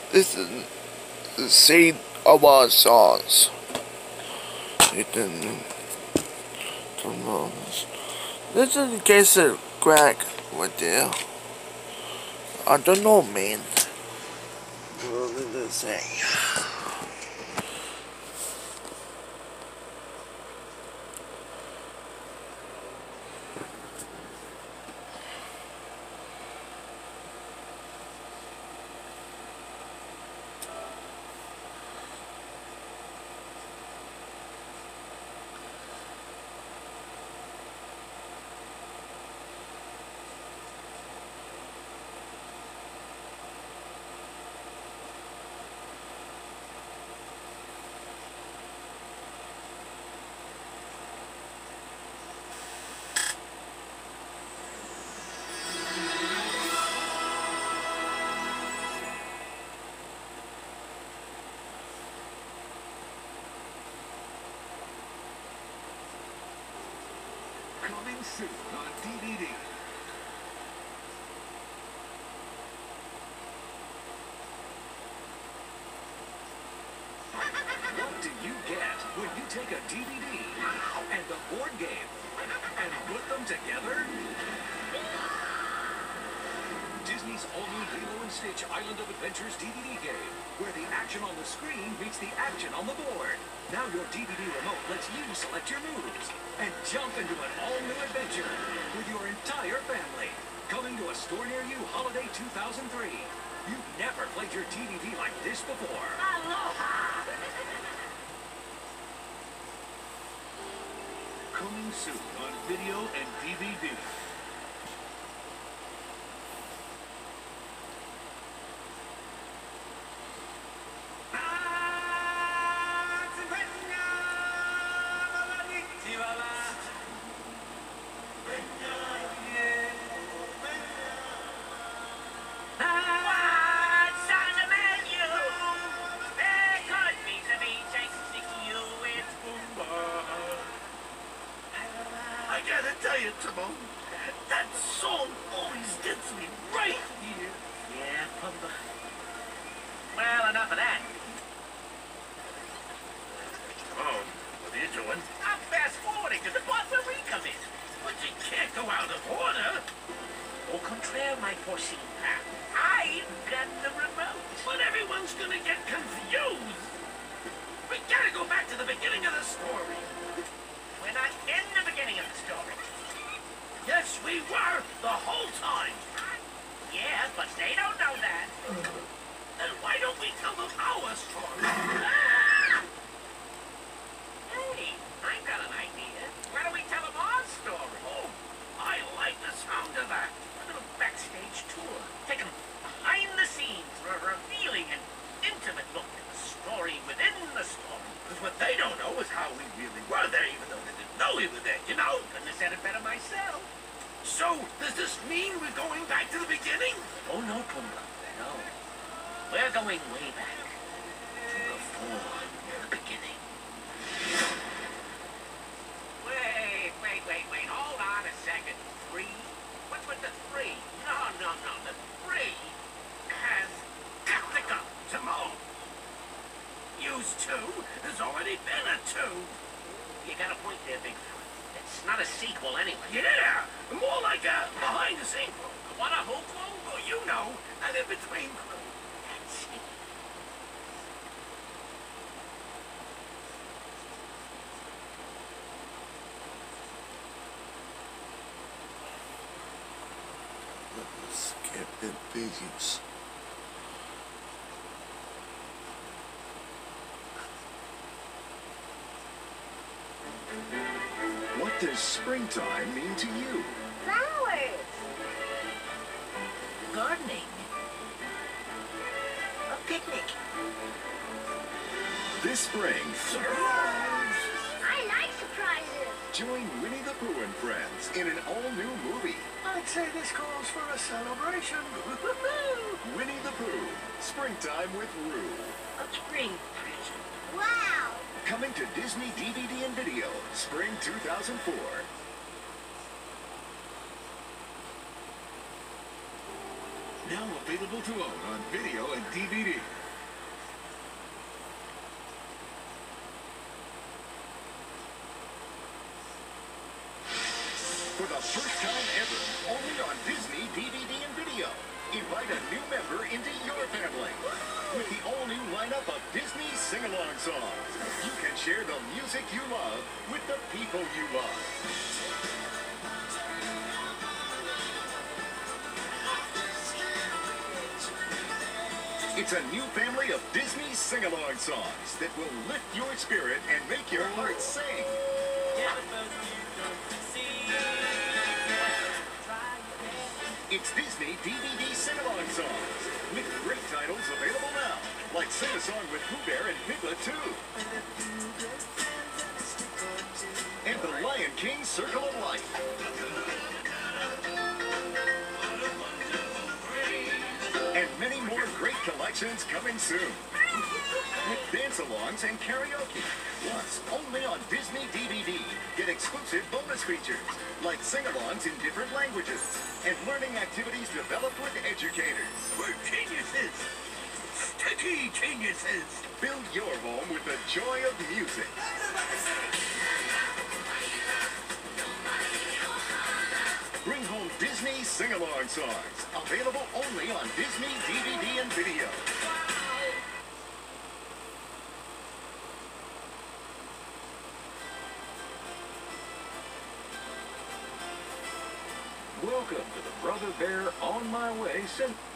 This is the seed of our songs. This is the case of Greg right there. I don't know, man. What did it say? Coming soon on DVD. What do you get when you take a DVD and the board game and put them together? Disney's all-new Lilo and Stitch Island of Adventures DVD game, where the action on the screen meets the action on the board. Now your DVD remote lets you select your moves and jump into an all-new adventure with your entire family. Coming to a store near you holiday 2003. You've never played your DVD like this before. Aloha! Coming soon on video and DVD. I gotta tell you, Timon, that song always gets me right here. Yeah, Pumbaa. Well, enough of that. Timon, what are you doing? I'm fast-forwarding to the part where we come in. But you can't go out of order. Au contraire, my foreseen path. I've got the remote. But everyone's gonna get confused. We gotta go back to the beginning of the story. We're not in the beginning of the story. Yes, we were the whole time. Yeah, but they don't know that. Then why don't we tell them our story? Hey, I've got an idea. Why don't we tell them our story? Oh, I like the sound of that. A little backstage tour. Take them behind the scenes for a revealing and intimate look at the story within the story. Because what they don't know is how we really were there, even though they didn't know we were there, you know? Couldn't have said it better myself. So, does this mean we're going back to the beginning? Oh, no, Pumbaa. No. We're going way back. To before the beginning. Wait. Hold on a second. 3? What's with the 3? No. The 3 has got to go. Timon, use 2. There's already been a 2. You got a point there, Big Fella. It's not a sequel anyway. Yeah, more like a behind-the-scenes. What a hoopla? Well, you know, an in-between crew. That's it. Let's get the videos. What does springtime mean to you? Flowers. Gardening. A picnic. This spring, I like surprises. join Winnie the Pooh and friends in an all-new movie. I'd say this calls for a celebration. Winnie the Pooh, Springtime with Roo. A spring present. Wow. Coming to Disney DVD and video, spring 2004. Now available to own on video and DVD. First time ever, only on Disney DVD and video. Invite a new member into your family. With the all-new lineup of Disney sing-along songs, you can share the music you love with the people you love. It's a new family of Disney sing-along songs that will lift your spirit and make your heart sing. It's Disney DVD sing-along songs with great titles available now, like Sing a Song with Pooh Bear and Piglet 2. And The Lion King Circle of Life. And many more great collections coming soon. With dance-alongs and karaoke. Plus, only on Disney DVD, get exclusive bonus features, like sing-alongs in different languages, and learning activities developed with educators. We're geniuses! Sticky geniuses! Build your home with the joy of music. Bring home Disney sing-along songs, available only on Disney DVD and video. Welcome to the Brother Bear On My Way